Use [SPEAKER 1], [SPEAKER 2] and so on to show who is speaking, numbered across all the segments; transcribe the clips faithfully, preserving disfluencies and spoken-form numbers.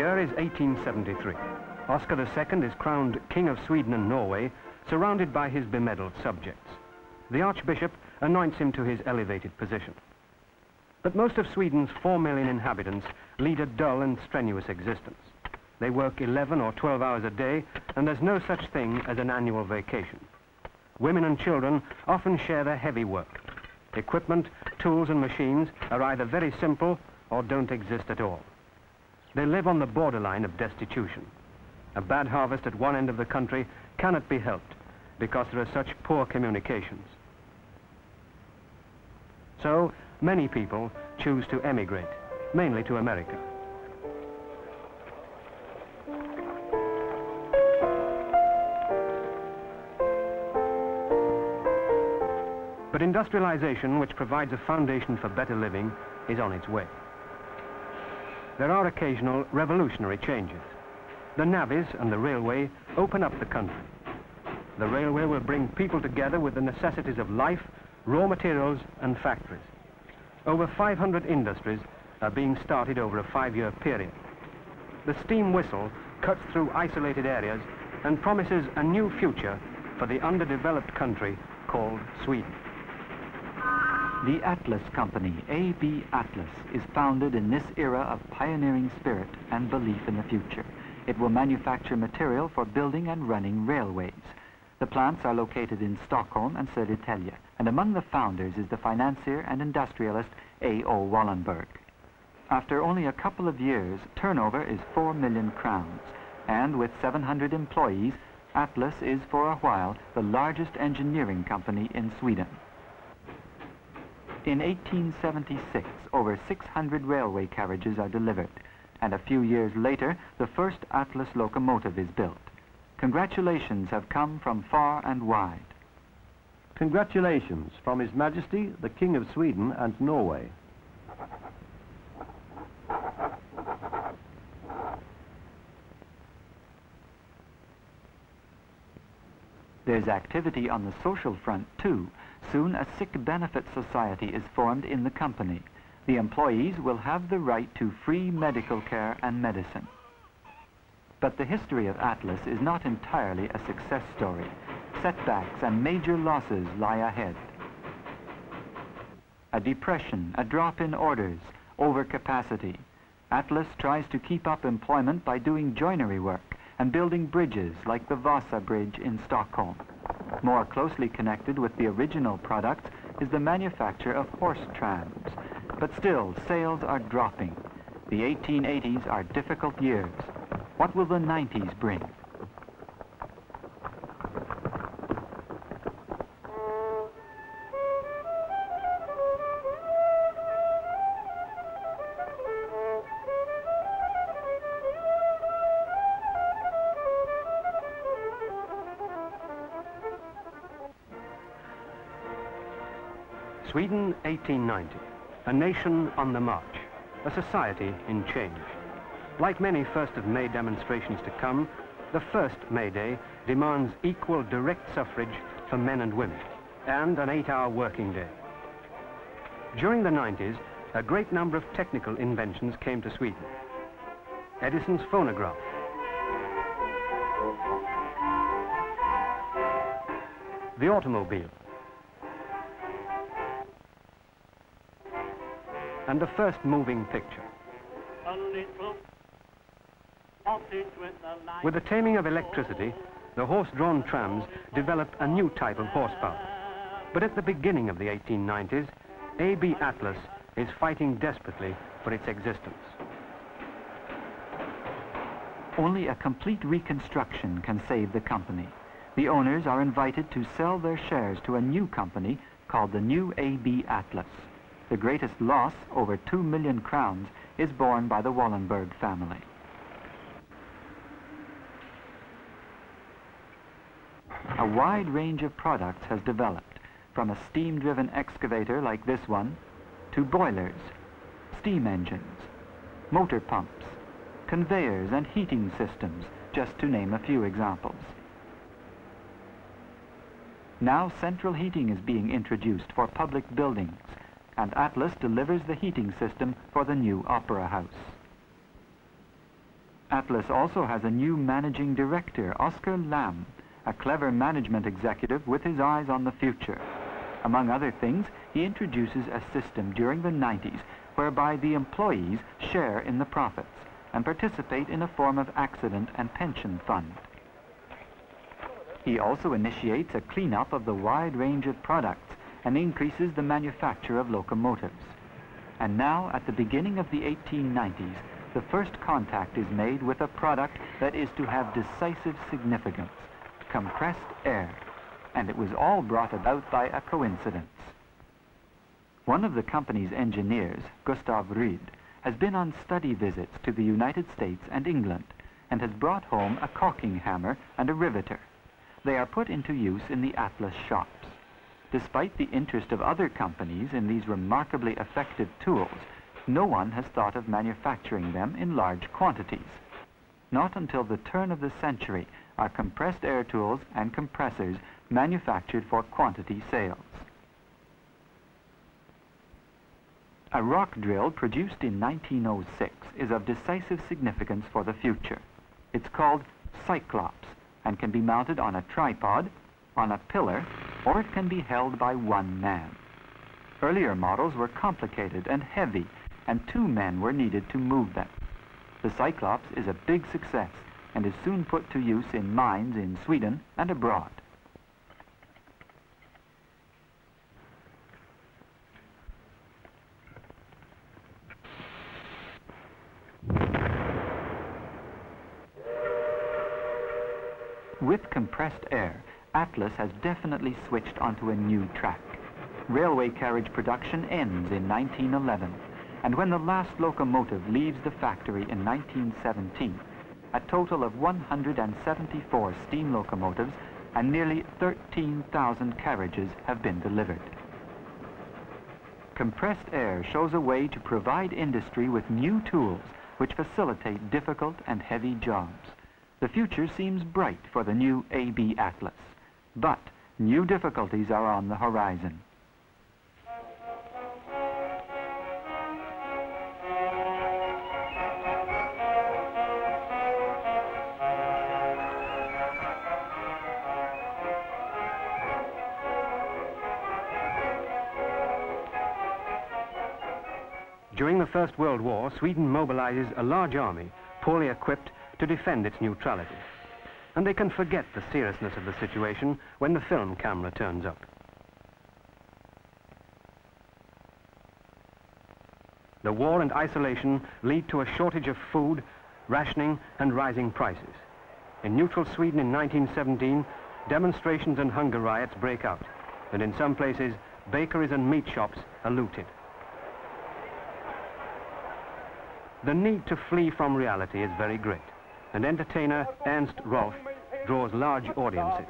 [SPEAKER 1] year is eighteen seventy-three. Oscar the Second is crowned King of Sweden and Norway, surrounded by his bemedaled subjects. The Archbishop anoints him to his elevated position. But most of Sweden's four million inhabitants lead a dull and strenuous existence. They work eleven or twelve hours a day, and there's no such thing as an annual vacation. Women and children often share their heavy work. Equipment, tools and machines are either very simple or don't exist at all. They live on the borderline of destitution. A bad harvest at one end of the country cannot be helped because there are such poor communications. So, many people choose to emigrate, mainly to America. But industrialization, which provides a foundation for better living, is on its way. There are occasional revolutionary changes. The navvies and the railway open up the country. The railway will bring people together with the necessities of life, raw materials and factories. Over five hundred industries are being started over a five-year period. The steam whistle cuts through isolated areas and promises a new future for the underdeveloped country called Sweden.
[SPEAKER 2] The Atlas Company, A B Atlas, is founded in this era of pioneering spirit and belief in the future. It will manufacture material for building and running railways. The plants are located in Stockholm and Södertälje, and among the founders is the financier and industrialist A O Wallenberg. After only a couple of years, turnover is four million crowns, and with seven hundred employees, Atlas is for a while the largest engineering company in Sweden. In eighteen seventy-six, over six hundred railway carriages are delivered, and a few years later, the first Atlas locomotive is built. Congratulations have come from far and wide.
[SPEAKER 3] Congratulations from His Majesty, the King of Sweden and Norway.
[SPEAKER 2] There's activity on the social front, too. Soon a sick benefit society is formed in the company. The employees will have the right to free medical care and medicine. But the history of Atlas is not entirely a success story. Setbacks and major losses lie ahead. A depression, a drop in orders, overcapacity. Atlas tries to keep up employment by doing joinery work and building bridges like the Vasa Bridge in Stockholm. More closely connected with the original product is the manufacture of horse trams. But still, sales are dropping. The eighteen eighties are difficult years. What will the nineties bring?
[SPEAKER 1] Sweden, eighteen ninety. A nation on the march. A society in change. Like many first of May demonstrations to come, the first May Day demands equal direct suffrage for men and women, and an eight-hour working day. During the nineties, a great number of technical inventions came to Sweden. Edison's phonograph, the automobile, and the first moving picture. With the taming of electricity, the horse-drawn trams developed a new type of horsepower. But at the beginning of the eighteen nineties, A B Atlas is fighting desperately for its existence.
[SPEAKER 2] Only a complete reconstruction can save the company. The owners are invited to sell their shares to a new company called the new A B Atlas. The greatest loss, over two million crowns, is borne by the Wallenberg family. A wide range of products has developed, from a steam-driven excavator like this one, to boilers, steam engines, motor pumps, conveyors and heating systems, just to name a few examples. Now central heating is being introduced for public buildings, and Atlas delivers the heating system for the new opera house. Atlas also has a new managing director, Oscar Lamb, a clever management executive with his eyes on the future. Among other things, he introduces a system during the nineties whereby the employees share in the profits and participate in a form of accident and pension fund. He also initiates a cleanup of the wide range of products and increases the manufacture of locomotives. And now, at the beginning of the eighteen nineties, the first contact is made with a product that is to have decisive significance, compressed air, and it was all brought about by a coincidence. One of the company's engineers, Gustav Ryd, has been on study visits to the United States and England and has brought home a caulking hammer and a riveter. They are put into use in the Atlas shops. Despite the interest of other companies in these remarkably effective tools, no one has thought of manufacturing them in large quantities. Not until the turn of the century are compressed air tools and compressors manufactured for quantity sales. A rock drill produced in nineteen oh six is of decisive significance for the future. It's called Cyclops and can be mounted on a tripod, on a pillar, or it can be held by one man. Earlier models were complicated and heavy, and two men were needed to move them. The Cyclops is a big success and is soon put to use in mines in Sweden and abroad. With compressed air, Atlas has definitely switched onto a new track. Railway carriage production ends in nineteen eleven, and when the last locomotive leaves the factory in nineteen seventeen, a total of one hundred seventy-four steam locomotives and nearly thirteen thousand carriages have been delivered. Compressed air shows a way to provide industry with new tools which facilitate difficult and heavy jobs. The future seems bright for the new A B Atlas, but new difficulties are on the horizon.
[SPEAKER 1] During the First World War, Sweden mobilizes a large army, poorly equipped, to defend its neutrality. And they can forget the seriousness of the situation when the film camera turns up. The war and isolation lead to a shortage of food, rationing, and rising prices. In neutral Sweden in nineteen seventeen, demonstrations and hunger riots break out, and in some places, bakeries and meat shops are looted. The need to flee from reality is very great, and entertainer Ernst Rolf draws large audiences.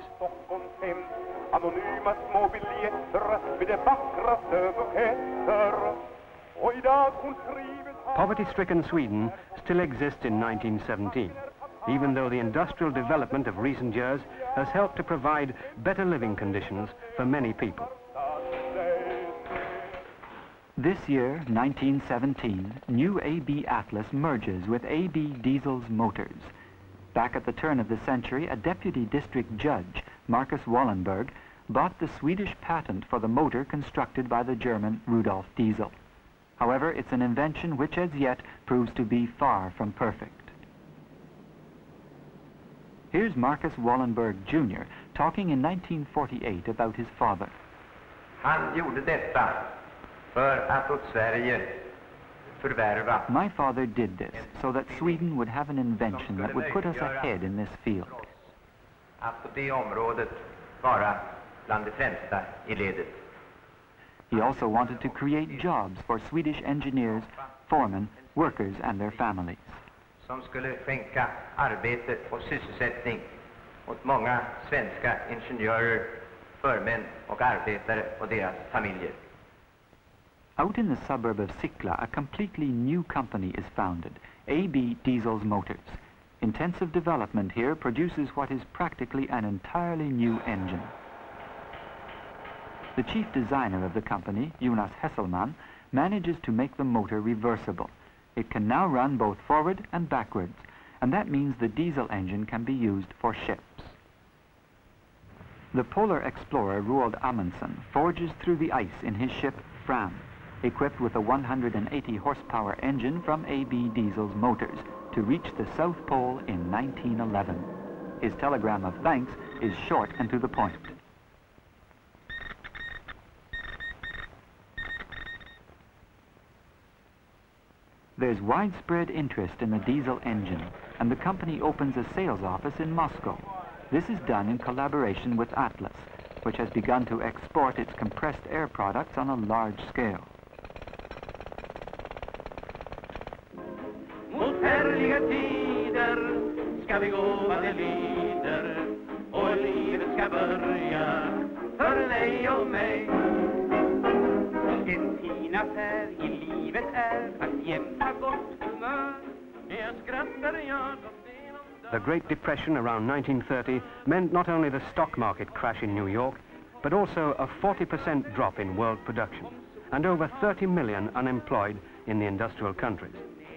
[SPEAKER 1] Poverty-stricken Sweden still exists in nineteen seventeen, even though the industrial development of recent years has helped to provide better living conditions for many people.
[SPEAKER 2] This year, nineteen seventeen, new A B Atlas merges with A B Diesel's motors. Back at the turn of the century, a deputy district judge, Marcus Wallenberg, bought the Swedish patent for the motor constructed by the German Rudolf Diesel. However, it's an invention which as yet proves to be far from perfect. Here's Marcus Wallenberg Junior talking in nineteen forty-eight about his father.
[SPEAKER 4] Han gjorde detta för att åt Sverige förvärva.
[SPEAKER 2] My father did this so that Sweden would have an invention that would put us ahead in this field.
[SPEAKER 4] Att på det området vara bland de främsta i ledet.
[SPEAKER 2] He also wanted to create jobs for Swedish engineers, foremen, workers and their families.
[SPEAKER 4] Som skulle skänka arbete och sysselsättning åt många svenska ingenjörer, förmän och arbetare och deras familjer.
[SPEAKER 2] Out in the suburb of Sickla, a completely new company is founded, A B Diesel's Motors. Intensive development here produces what is practically an entirely new engine. The chief designer of the company, Jonas Hesselman, manages to make the motor reversible. It can now run both forward and backwards, and that means the diesel engine can be used for ships. The polar explorer Roald Amundsen forges through the ice in his ship Fram, equipped with a one hundred eighty horsepower engine from A B Diesel's motors, to reach the South Pole in nineteen eleven. His telegram of thanks is short and to the point. There's widespread interest in the diesel engine, and the company opens a sales office in Moscow. This is done in collaboration with Atlas, which has begun to export its compressed air products on a large scale.
[SPEAKER 1] The Great Depression around nineteen thirty meant not only the stock market crash in New York, but also a forty percent drop in world production and over thirty million unemployed in the industrial countries.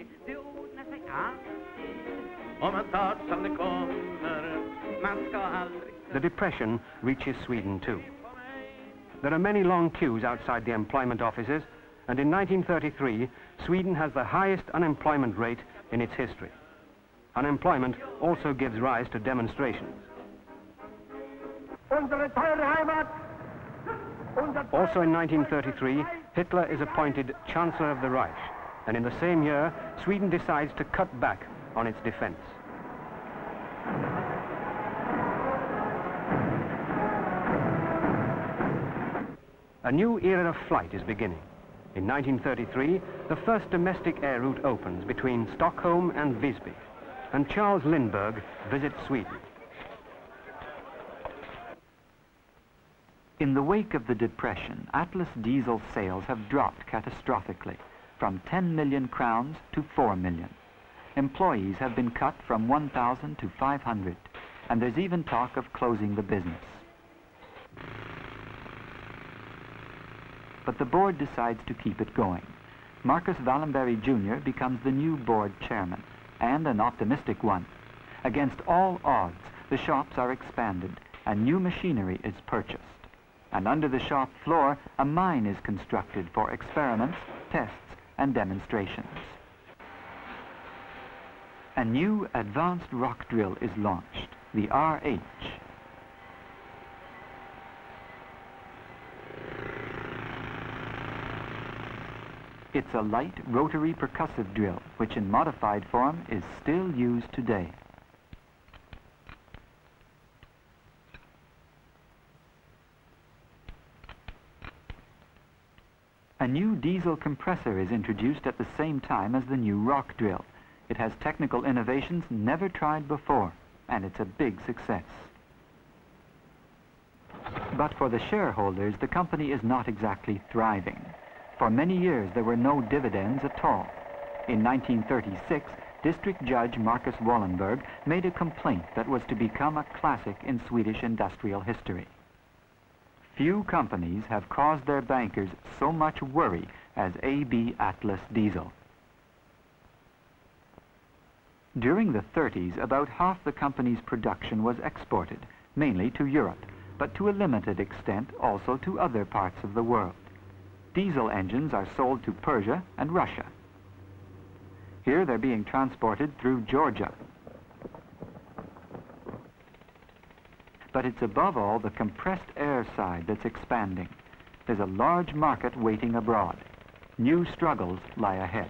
[SPEAKER 1] The Depression reaches Sweden too. There are many long queues outside the employment offices, and in nineteen thirty-three, Sweden has the highest unemployment rate in its history. Unemployment also gives rise to demonstrations. Also in nineteen thirty-three, Hitler is appointed Chancellor of the Reich, and in the same year, Sweden decides to cut back on its defense. A new era of flight is beginning. In nineteen thirty-three, the first domestic air route opens between Stockholm and Visby, and Charles Lindbergh visits Sweden.
[SPEAKER 2] In the wake of the Depression, Atlas diesel sales have dropped catastrophically, from ten million crowns to four million. Employees have been cut from one thousand to five hundred, and there's even talk of closing the business. But the board decides to keep it going. Marcus Wallenberg Junior becomes the new board chairman, and an optimistic one. Against all odds, the shops are expanded, and new machinery is purchased. And under the shop floor, a mine is constructed for experiments, tests, and demonstrations. A new advanced rock drill is launched, the R H. It's a light rotary percussive drill, which in modified form is still used today. A new diesel compressor is introduced at the same time as the new rock drill. It has technical innovations never tried before, and it's a big success. But for the shareholders, the company is not exactly thriving. For many years, there were no dividends at all. In nineteen thirty-six, District Judge Marcus Wallenberg made a complaint that was to become a classic in Swedish industrial history. Few companies have caused their bankers so much worry as A B Atlas Diesel. During the thirties, about half the company's production was exported, mainly to Europe, but to a limited extent also to other parts of the world. Diesel engines are sold to Persia and Russia. Here they're being transported through Georgia. But it's above all the compressed air side that's expanding. There's a large market waiting abroad. New struggles lie ahead.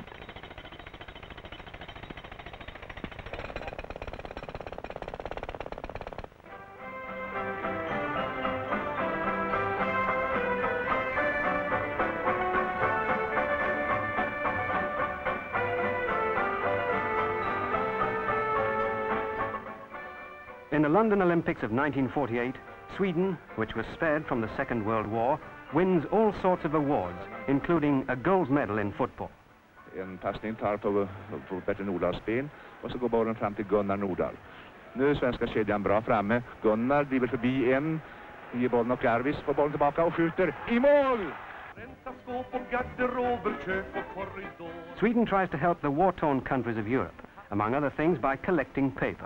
[SPEAKER 1] In the London Olympics of nineteen forty-eight, Sweden, which was spared from the Second World War, wins all sorts of awards, including a gold medal in football.
[SPEAKER 5] En passning tar på, på Bertil Nordahls ben och så går bollen fram till Gunnar Nordahl. Nu är svenska kedjan bra framme. Gunnar driver förbi en, ger bollen och Garvis får bollen tillbaka och skjuter i mål!
[SPEAKER 1] Sweden tries to help the war-torn countries of Europe among other things by collecting paper.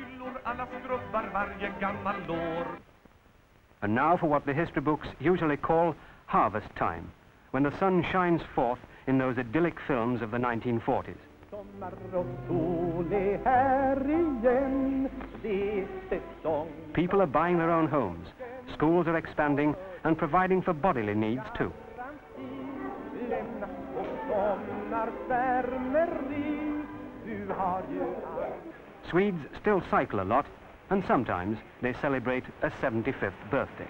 [SPEAKER 1] And now for what the history books usually call harvest time, when the sun shines forth in those idyllic films of the nineteen forties. People are buying their own homes, schools are expanding and providing for bodily needs too. Swedes still cycle a lot, and sometimes they celebrate a seventy-fifth birthday.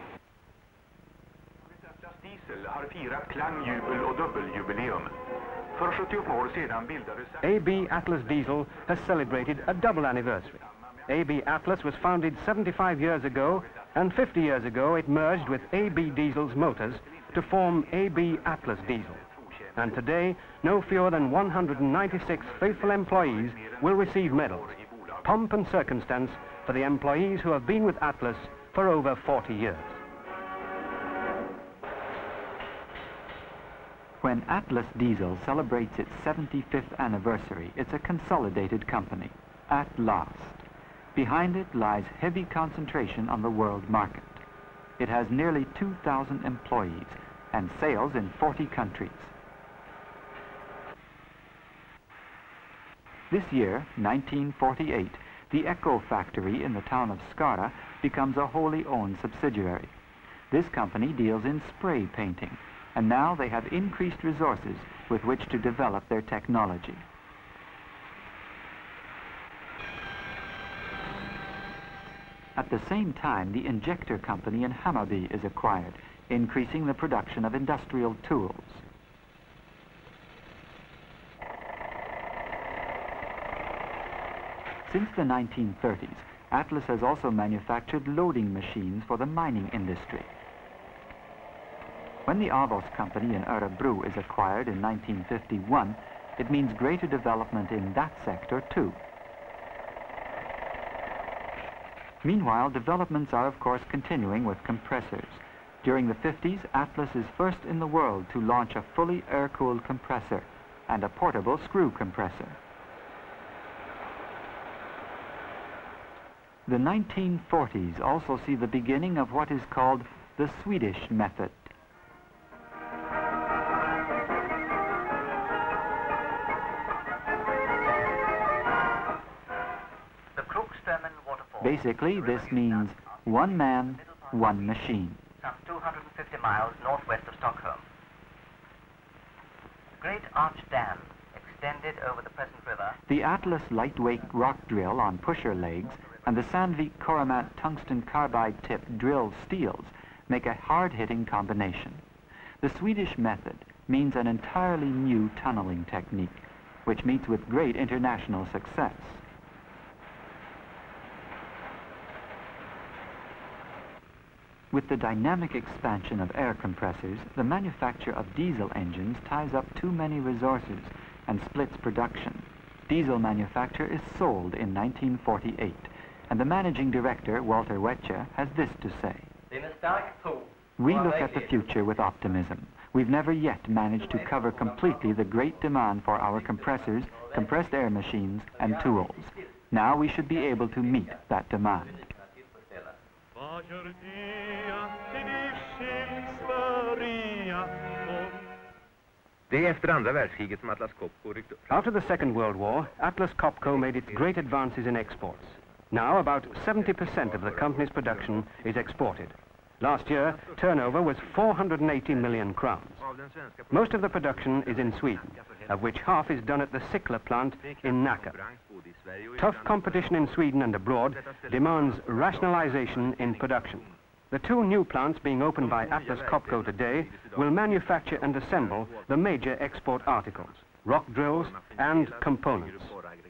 [SPEAKER 6] Atlas Diesel har firat klangjubel och dubbeljubileum. För sjuttiofem år sedan bildades
[SPEAKER 1] A B Atlas Diesel has celebrated a double anniversary. A B Atlas was founded seventy-five years ago, and fifty years ago it merged with A B Diesel's motors to form A B Atlas Diesel. And today, no fewer than one hundred ninety-six faithful employees will receive medals. Pomp and circumstance for the employees who have been with Atlas for over forty years.
[SPEAKER 2] When Atlas Diesel celebrates its seventy-fifth anniversary, it's a consolidated company, at last. Behind it lies heavy concentration on the world market. It has nearly two thousand employees and sales in forty countries. This year, nineteen forty-eight, the Echo factory in the town of Skara becomes a wholly owned subsidiary. This company deals in spray painting, and now they have increased resources with which to develop their technology. At the same time, the injector company in Hammarby is acquired, increasing the production of industrial tools. Since the nineteen thirties, Atlas has also manufactured loading machines for the mining industry. When the Avos company in Örebro is acquired in nineteen fifty-one, it means greater development in that sector too. Meanwhile, developments are of course continuing with compressors. During the fifties, Atlas is first in the world to launch a fully air-cooled compressor and a portable screw compressor. The nineteen forties also see the beginning of what is called the Swedish method. Basically, this means one man, one machine.
[SPEAKER 7] Some two hundred fifty miles northwest of Stockholm. The great arch dam extended over the present river.
[SPEAKER 2] The Atlas lightweight rock drill on pusher legs and the Sandvik Coromant tungsten carbide tip drill steels make a hard-hitting combination. The Swedish method means an entirely new tunneling technique, which meets with great international success. With the dynamic expansion of air compressors, the manufacture of diesel engines ties up too many resources and splits production. Diesel manufacture is sold in nineteen forty-eight, and the managing director, Walter Wetcher, has this to say. We look at the future with optimism. We've never yet managed to cover completely the great demand for our compressors, compressed air machines, and tools. Now we should be able to meet that demand.
[SPEAKER 1] After the Second World War, Atlas Copco made its great advances in exports. Now about seventy percent of the company's production is exported. Last year, turnover was four hundred eighty million crowns. Most of the production is in Sweden, of which half is done at the Sickla plant in Nacka. Tough competition in Sweden and abroad demands rationalization in production. The two new plants being opened by Atlas Copco today will manufacture and assemble the major export articles, rock drills and components.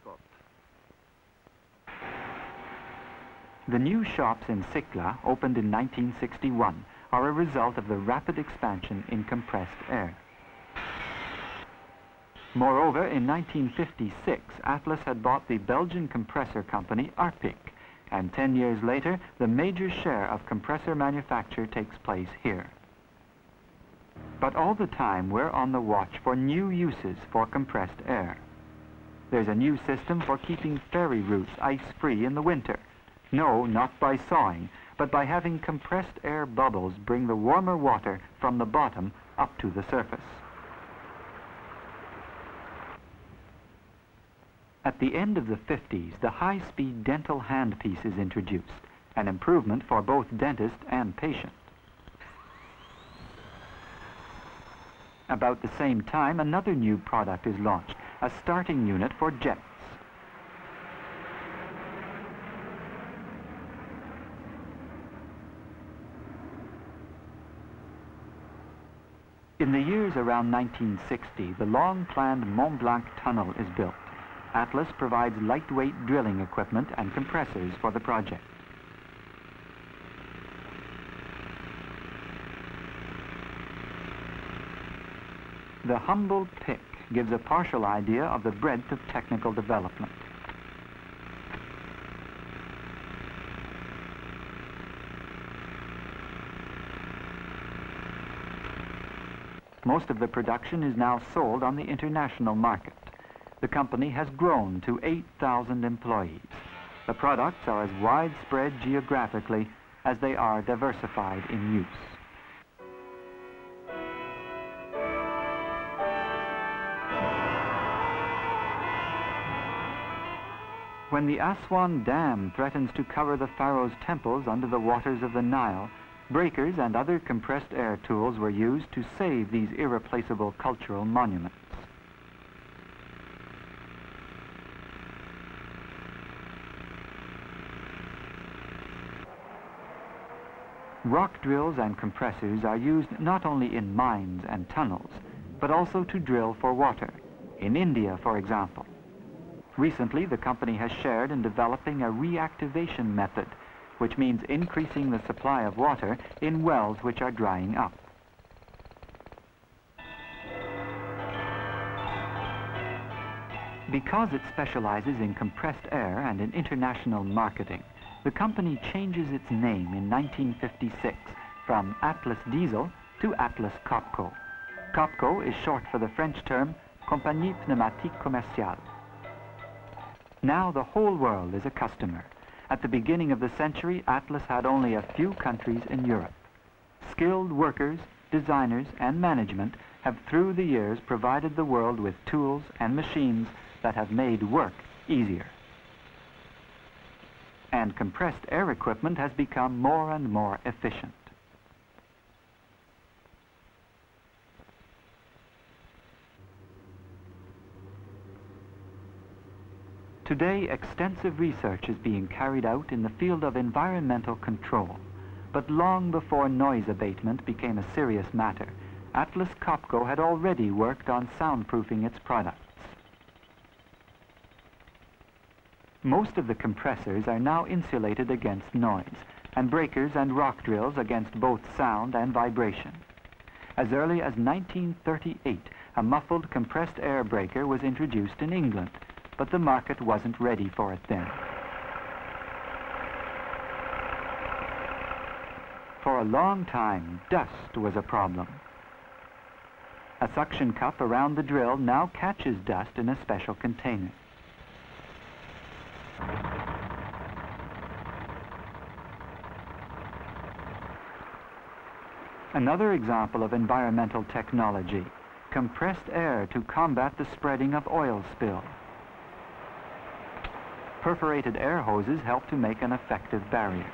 [SPEAKER 2] The new shops in Sickla, opened in nineteen sixty-one, are a result of the rapid expansion in compressed air. Moreover, in nineteen fifty-six, Atlas had bought the Belgian compressor company Arpic, and ten years later, the major share of compressor manufacture takes place here. But all the time, we're on the watch for new uses for compressed air. There's a new system for keeping ferry routes ice-free in the winter. No, not by sawing, but by having compressed air bubbles bring the warmer water from the bottom up to the surface. At the end of the fifties, the high-speed dental handpiece is introduced, an improvement for both dentist and patient. About the same time, another new product is launched, a starting unit for jets. In the years around nineteen sixty, the long-planned Mont Blanc tunnel is built. Atlas provides lightweight drilling equipment and compressors for the project. The humble pick gives a partial idea of the breadth of technical development. Most of the production is now sold on the international market. The company has grown to eight thousand employees. The products are as widespread geographically as they are diversified in use. When the Aswan Dam threatens to cover the Pharaoh's temples under the waters of the Nile, breakers and other compressed air tools were used to save these irreplaceable cultural monuments. Rock drills and compressors are used not only in mines and tunnels, but also to drill for water, in India, for example. Recently, the company has shared in developing a reactivation method, which means increasing the supply of water in wells which are drying up. Because it specializes in compressed air and in international marketing, the company changes its name in nineteen fifty-six from Atlas Diesel to Atlas Copco. Copco is short for the French term Compagnie Pneumatique Commerciale. Now the whole world is a customer. At the beginning of the century, Atlas had only a few countries in Europe. Skilled workers, designers, and management have through the years provided the world with tools and machines that have made work easier. And compressed air equipment has become more and more efficient. Today, extensive research is being carried out in the field of environmental control. But long before noise abatement became a serious matter, Atlas Copco had already worked on soundproofing its products. Most of the compressors are now insulated against noise, and breakers and rock drills against both sound and vibration. As early as nineteen thirty-eight, a muffled compressed air breaker was introduced in England, but the market wasn't ready for it then. For a long time, dust was a problem. A suction cup around the drill now catches dust in a special container. Another example of environmental technology, compressed air to combat the spreading of oil spill. Perforated air hoses help to make an effective barrier.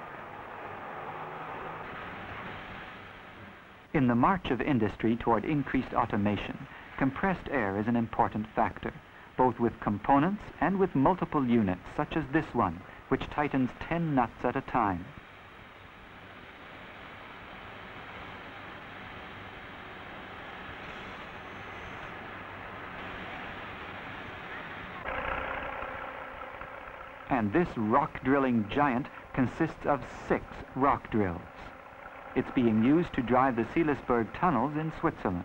[SPEAKER 2] In the march of industry toward increased automation, compressed air is an important factor, both with components and with multiple units, such as this one, which tightens ten nuts at a time. And this rock drilling giant consists of six rock drills. It's being used to drive the Seelisberg tunnels in Switzerland.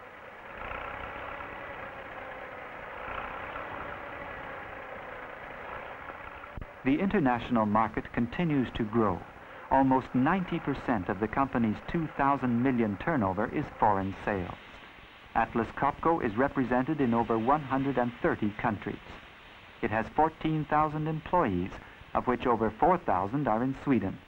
[SPEAKER 2] The international market continues to grow. Almost ninety percent of the company's two thousand million turnover is foreign sales. Atlas Copco is represented in over one hundred thirty countries. It has fourteen thousand employees, of which over four thousand are in Sweden.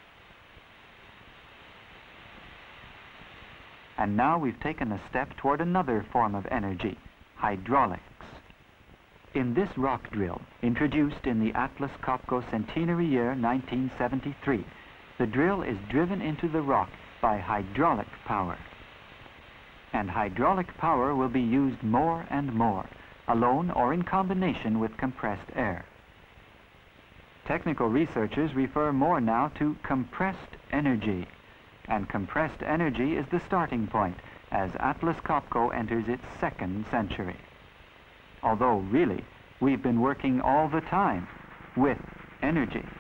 [SPEAKER 2] And now we've taken a step toward another form of energy, hydraulics. In this rock drill, introduced in the Atlas Copco centenary year nineteen seventy-three, the drill is driven into the rock by hydraulic power. And hydraulic power will be used more and more, alone or in combination with compressed air. Technical researchers refer more now to compressed energy, and compressed energy is the starting point as Atlas Copco enters its second century. Although really, we've been working all the time with energy.